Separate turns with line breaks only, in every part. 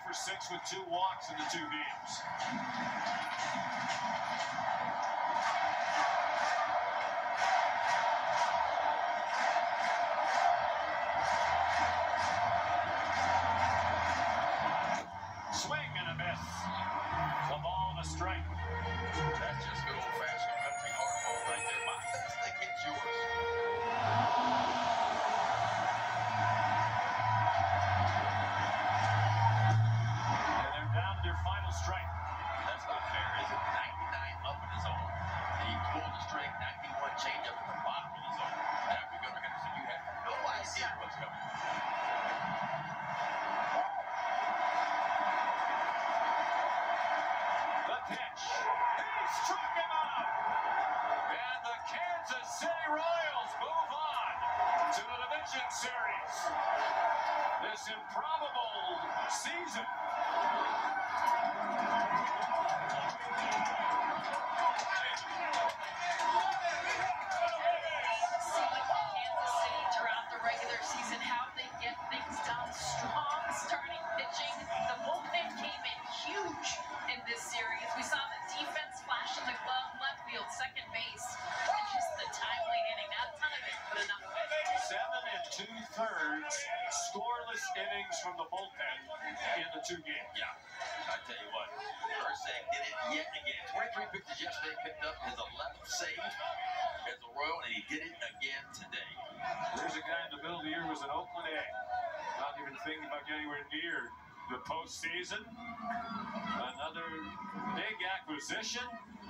for 6 with 2 walks in the 2 games. Swing and a miss. The ball and a strike.
That's just good old-fashioned country hardball right there. My best thing hits yours.
And they're down to their final strike.
That's not fair, is it? 99 up in his zone. He pulled the strike, 91 change up at the bottom of the zone. Now we're going to say you have no idea what's coming.
The pitch. He struck him out. And the Kansas City Royals move on to the division series. This improbable season.
Throughout the regular season, how they get things done. Strong starting pitching. The bullpen came in huge in this series. We saw the defense flash in the glove, left field, second base, and just the timely hitting. Not a ton of it, but enough of it.
7 2/3 scoreless innings from the bullpen in the 2 games.
Yeah, I tell you what, Ursag did it yet again. 23 pitches yesterday, picked up his 11th save as a Royal, and he did it again today.
There's a guy in the middle of the year who was an Oakland A. Not even thinking about getting anywhere near the postseason. Another big acquisition.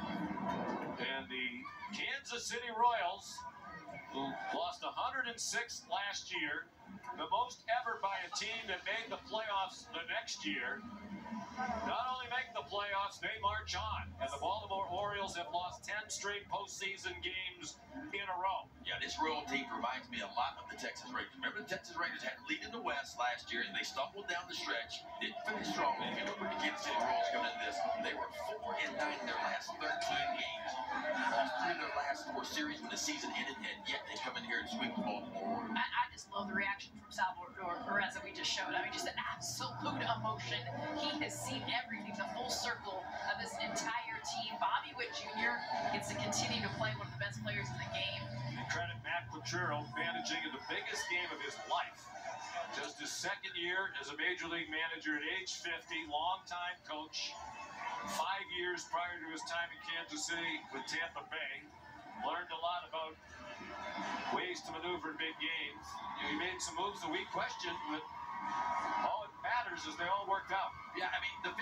And the Kansas City Royals, who lost 106 last year, the most ever by a team that made the playoffs the next year. Not only make the playoffs, they march on. And the Baltimore Orioles have lost 10 straight postseason games in a row.
Yeah, this Royal team reminds me a lot of the Texas Rangers. Remember, the Texas Rangers had lead in the West last year, and they stumbled down the stretch, didn't finish strong. And if you look at the Kansas City Royals coming into this, they were 4-9 in their last 13 games. Lost 3 of their last 4 series when the season ended, and yet they come in here and sweep the Baltimore Orioles.
I just love the reaction from Salvador Perez that we just showed. I mean, just an absolute emotion. He has seen everything, the full circle of this entire team. Bobby Witt Jr. gets to continue to play one of the best players in the game.
And credit Matt Quatrero managing in the biggest game of his life. Just his 2nd year as a major league manager at age 50, longtime coach. 5 years prior to his time in Kansas City with Tampa Bay. Learned a lot about ways to maneuver in big games. He made some moves that we questioned, but all it matters is they all worked out.
Yeah, I mean, the